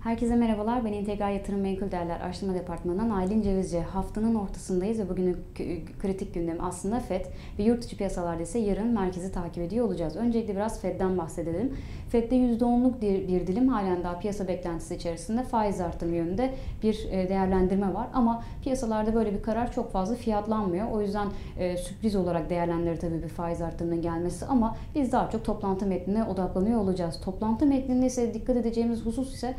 Herkese merhabalar. Ben İntegral Yatırım Menkul Değerler Araştırma Departmanı'ndan Aylin Cevizci. Haftanın ortasındayız ve bugünün kritik gündemi aslında FED ve yurt dışı piyasalarda ise yarın merkezi takip ediyor olacağız. Öncelikle biraz FED'den bahsedelim. FED'de %10'luk bir dilim halen daha piyasa beklentisi içerisinde faiz artırımı yönünde bir değerlendirme var. Ama piyasalarda böyle bir karar çok fazla fiyatlanmıyor. O yüzden sürpriz olarak değerlendirir tabii bir faiz artırımının gelmesi ama biz daha çok toplantı metnine odaklanıyor olacağız. Toplantı metninde ise dikkat edeceğimiz husus ise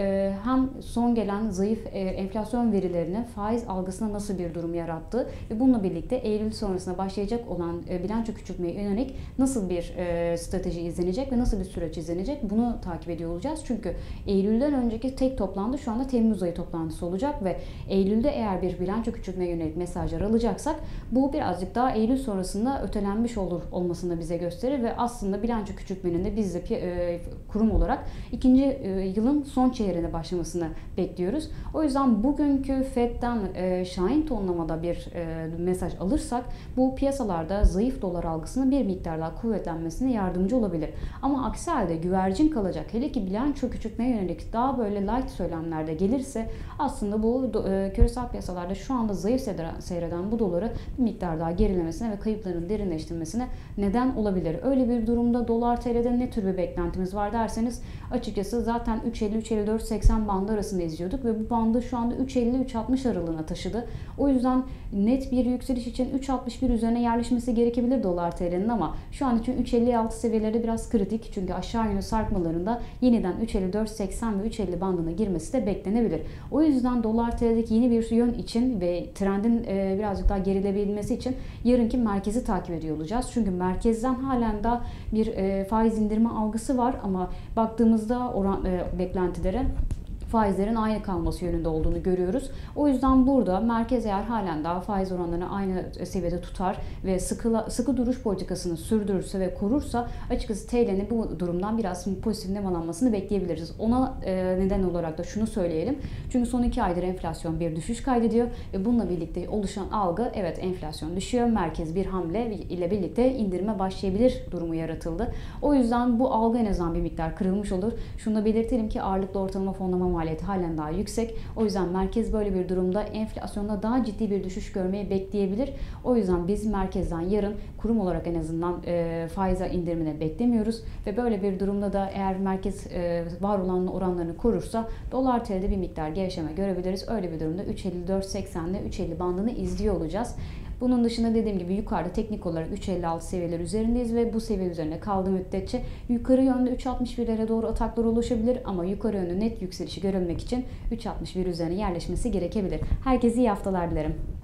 hem son gelen zayıf enflasyon verilerine faiz algısına nasıl bir durum yarattı ve bununla birlikte Eylül sonrasında başlayacak olan bilanço küçültmeye yönelik nasıl bir strateji izlenecek ve nasıl bir süreç izlenecek bunu takip ediyor olacağız. Çünkü Eylül'den önceki tek toplantı şu anda Temmuz ayı toplantısı olacak ve Eylül'de eğer bir bilanço küçültmeye yönelik mesajlar alacaksak bu birazcık daha Eylül sonrasında ötelenmiş olmasını bize gösterir ve aslında bilanço küçültmenin de biz de kurum olarak ikinci yılın son çeyreğine başlamasını bekliyoruz. O yüzden bugünkü FED'den şahin tonlamada bir mesaj alırsak bu piyasalarda zayıf dolar algısının bir miktar daha kuvvetlenmesine yardımcı olabilir. Ama aksi halde güvercin kalacak. Hele ki bilanço küçültmeye yönelik daha böyle light söylemlerde gelirse aslında bu küresel piyasalarda şu anda zayıf seyreden bu doları bir miktar daha gerilemesine ve kayıpların derinleştirmesine neden olabilir. Öyle bir durumda dolar TL'de ne tür bir beklentimiz var derseniz açıkçası zaten 3.50-3.54-80 bandı arasında izliyorduk ve bu bandı şu anda 3.50-3.60 aralığına taşıdı. O yüzden net bir yükseliş için 3.61 üzerine yerleşmesi gerekebilir dolar TL'nin ama şu an için 3.56 seviyeleri biraz kritik çünkü aşağı yönlü sarkmalarında yeniden 3.54-80 ve 3.50 bandına girmesi de beklenebilir. O yüzden dolar TL'deki yeni bir yön için ve trendin birazcık daha gerilebilmesi için yarınki merkezi takip ediyor olacağız. Çünkü merkezden halen daha bir faiz indirme algısı var ama baktığımızda beklentilere faizlerin aynı kalması yönünde olduğunu görüyoruz. O yüzden burada merkez eğer halen daha faiz oranlarını aynı seviyede tutar ve sıkı duruş politikasını sürdürürse ve korursa açıkçası TL'nin bu durumdan biraz pozitif nemalanmasını bekleyebiliriz. Ona neden olarak da şunu söyleyelim. Çünkü son 2 aydır enflasyon bir düşüş kaydediyor ve bununla birlikte oluşan algı evet enflasyon düşüyor. Merkez bir hamle ile birlikte indirime başlayabilir durumu yaratıldı. O yüzden bu algı en azından bir miktar kırılmış olur. Şunu da belirtelim ki ağırlıklı ortalama fonlama maliyeti halen daha yüksek. O yüzden merkez böyle bir durumda enflasyonda daha ciddi bir düşüş görmeyi bekleyebilir. O yüzden biz merkezden yarın kurum olarak en azından faiz indirimine beklemiyoruz ve böyle bir durumda da eğer merkez var olan oranlarını korursa dolar TL'de bir miktar gevşeme görebiliriz. Öyle bir durumda 3.54-80 ile 3.50 bandını izliyor olacağız. Bunun dışında dediğim gibi yukarıda teknik olarak 3.56 seviyeler üzerindeyiz ve bu seviye üzerine kaldığı müddetçe yukarı yönde 3.61'lere doğru ataklar oluşabilir ama yukarı yönde net yükselişi görülmek için 3.61 üzerine yerleşmesi gerekebilir. Herkese iyi haftalar dilerim.